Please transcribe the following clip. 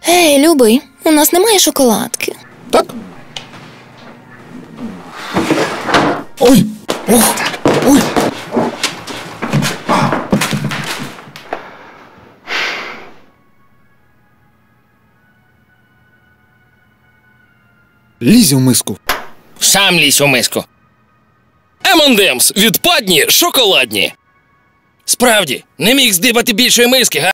Ей, любий, у нас немає шоколадки. Так? Ой! Ох! Ой! Лізь у миску. Сам лізь у миску. M&M's. Відпадні, шоколадні. Справді, не міг здибати більшої миски, га?